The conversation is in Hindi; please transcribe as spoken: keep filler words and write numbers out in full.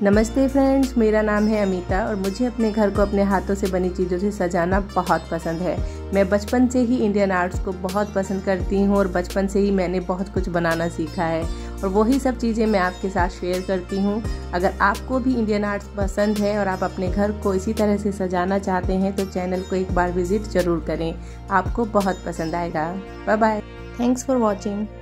नमस्ते फ्रेंड्स, मेरा नाम है अमिता और मुझे अपने घर को अपने हाथों से बनी चीज़ों से सजाना बहुत पसंद है। मैं बचपन से ही इंडियन आर्ट्स को बहुत पसंद करती हूँ और बचपन से ही मैंने बहुत कुछ बनाना सीखा है और वही सब चीज़ें मैं आपके साथ शेयर करती हूँ। अगर आपको भी इंडियन आर्ट्स पसंद है और आप अपने घर को इसी तरह से सजाना चाहते हैं तो चैनल को एक बार विजिट ज़रूर करें, आपको बहुत पसंद आएगा। Bye bye, thanks for watching.